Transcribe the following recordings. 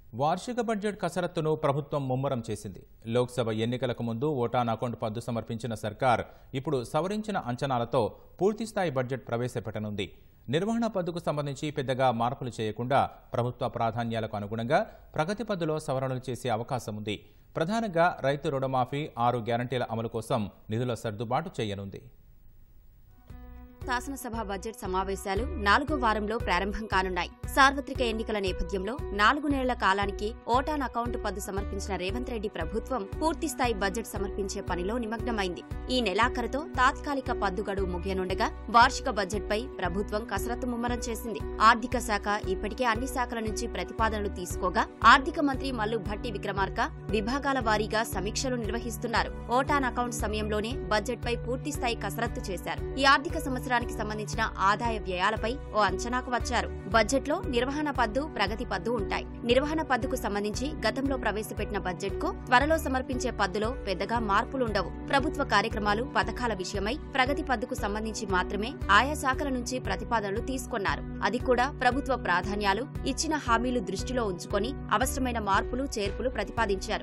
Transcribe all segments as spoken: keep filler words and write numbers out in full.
వార్షిక బడ్జెట్ కసరత్తును ప్రభుత్వం ముమ్మరం చేసింది. లోక్సభ ఎన్నికలకు ముందు ఓటాన్ అకౌంట్ పద్దు సమర్పించిన సర్కార్ ఇప్పుడు సవరించిన అంచనాలతో పూర్తిస్థాయి బడ్జెట్ ప్రవేశపెట్టనుంది. నిర్వహణ పద్దుకు సంబంధించి పెద్దగా మార్పులు చేయకుండా ప్రభుత్వ ప్రాధాన్యాలకు అనుగుణంగా ప్రగతి పద్దులో సవరణలు చేసే అవకాశం ఉంది. ప్రధానంగా రైతు రుణమాఫీ, ఆరు గ్యారంటీల అమలు కోసం నిధుల సర్దుబాటు చేయనుంది. శాసనసభ బడ్జెట్ సమావేశాలు నాలుగో వారంలో ప్రారంభం కానున్నాయి. సార్వత్రిక ఎన్నికల నేపథ్యంలో నాలుగు నెలల కాలానికి ఓటాన్ అకౌంట్ పద్దు సమర్పించిన రేవంత్ రెడ్డి ప్రభుత్వం పూర్తిస్థాయి బడ్జెట్ సమర్పించే పనిలో నిమగ్నమైంది. ఈ నెలాఖరుతో తాత్కాలిక పద్దు గడువు ముగియనుండగా వార్షిక బడ్జెట్పై ప్రభుత్వం కసరత్తు ముమ్మరం చేసింది. ఆర్థిక శాఖ ఇప్పటికే అన్ని శాఖల నుంచి ప్రతిపాదనలు తీసుకోగా ఆర్థిక మంత్రి మల్లు భట్టి విక్రమార్క విభాగాల వారీగా సమీక్షలు నిర్వహిస్తున్నారు. ఓటాన్ అకౌంట్ సమయంలోనే బడ్జెట్పై పూర్తిస్థాయి కసరత్తు చేశారు. ఈ ఆర్థిక సంవత్సరానికి సంబంధించిన ఆదాయ వ్యయాలపై ఓ అంచనాకు వచ్చారు. బడ్జెట్లో నిర్వహణ పద్దు, ప్రగతి పద్దు ఉంటాయి. నిర్వహణ పద్దుకు సంబంధించి గతంలో ప్రవేశపెట్టిన బడ్జెట్ కు త్వరలో సమర్పించే పద్దులో పెద్దగా మార్పులుండవు. ప్రభుత్వ కార్యక్రమాలు, పథకాల విషయమై ప్రగతి పద్దుకు సంబంధించి మాత్రమే ఆయా శాఖల నుంచి ప్రతిపాదనలు తీసుకున్నారు. అది కూడా ప్రభుత్వ ప్రాధాన్యాలు, ఇచ్చిన హామీలు దృష్టిలో ఉంచుకొని అవసరమైన మార్పులు, చేర్పులు ప్రతిపాదించారు.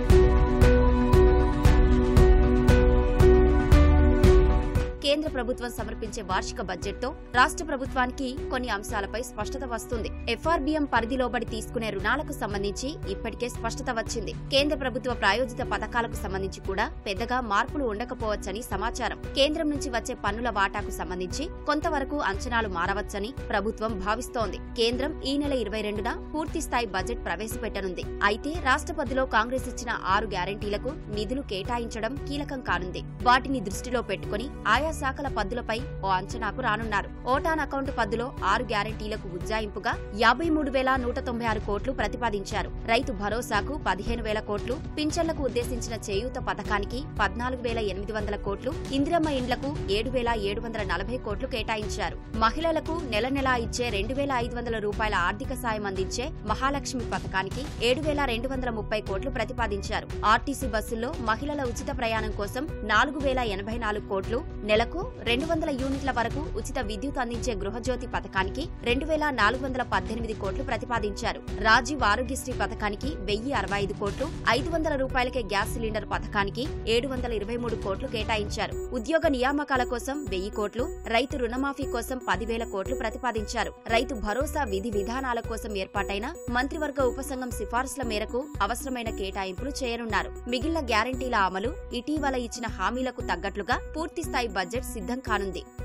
కేంద్ర ప్రభుత్వం సమర్పించే వార్షిక బడ్జెట్తో రాష్ట్ర ప్రభుత్వానికి కొన్ని అంశాలపై స్పష్టత వస్తుంది. ఎఫ్ఆర్బీఎం పరిధిలోబడి తీసుకునే రుణాలకు సంబంధించి ఇప్పటికే స్పష్టత వచ్చింది. కేంద్ర ప్రభుత్వ ప్రాయోజిత పథకాలకు సంబంధించి కూడా పెద్దగా మార్పులు ఉండకపోవచ్చని సమాచారం. కేంద్రం నుంచి వచ్చే పన్నుల వాటాకు సంబంధించి కొంతవరకు అంచనాలు మారవచ్చని ప్రభుత్వం భావిస్తోంది. కేంద్రం ఈ నెల ఇరవై రెండున పూర్తిస్థాయి బడ్జెట్ ప్రవేశపెట్టనుంది. అయితే రాష్ట్ర పద్దులో కాంగ్రెస్ ఇచ్చిన ఆరు గ్యారంటీలకు నిధులు కేటాయించడం కీలకం కానుంది. వాటిని దృష్టిలో పెట్టుకుని ఆయా శాఖల పద్దులపై ఓ అంచనాకు రానున్నారు. ఓటాన్ అకౌంట్ పద్దులో ఆరు గ్యారంటీలకు ఉజ్జాయింపుగా యాభై మూడు వేల నూట తొంభై ఆరు కోట్లు ప్రతిపాదించారు. రైతు భరోసాకు పదిహేను వేల కోట్లు, పింఛన్లకు ఉద్దేశించిన చేయూత పథకానికి పద్నాలుగు వేల ఎనిమిది వందల కోట్లు, ఇందిరమ్మ ఇండ్లకు ఏడు వేల ఏడు వందల నలభై కోట్లు కేటాయించారు. మహిళలకు నెల నెలా ఇచ్చే రెండు వేల ఐదు వందల రూపాయల ఆర్థిక సాయం అందించే మహాలక్ష్మి పథకానికి ఏడు వేల రెండు వందల ముప్పై కోట్లు ప్రతిపాదించారు. ఆర్టీసీ బస్సుల్లో మహిళల ఉచిత ప్రయాణం కోసం నాలుగు వేల ఎనభై నాలుగు కోట్లు, నెలకు రెండు వందల యూనిట్ల వరకు ఉచిత విద్యుత్ అందించే గృహజ్యోతి పథకానికి రెండు వేల నాలుగు వందల పద్దెనిమిది కోట్లు ప్రతిపాదించారు. రాజీవ్ ఆరోగ్యశ్రీ పథకానికి వెయ్యి అరవై ఐదు కోట్లు, ఐదు వందల రూపాయలకే గ్యాస్ సిలిండర్ పథకానికి ఏడు వందల ఇరవై మూడు కోట్లు కేటాయించారు. ఉద్యోగ నియామకాల కోసం వెయ్యి కోట్లు, రైతు రుణమాఫీ కోసం పదివేల కోట్లు ప్రతిపాదించారు. రైతు భరోసా విధి విధానాల కోసం ఏర్పాటైన మంత్రివర్గ ఉపసంఘం సిఫార్సుల మేరకు అవసరమైన కేటాయింపులు చేయనున్నారు. మిగిలిన గ్యారంటీల అమలు, ఇటీవల ఇచ్చిన హామీలకు తగ్గట్లుగా పూర్తిస్థాయి బడ్జెట్ సిద్ధం కానుంది.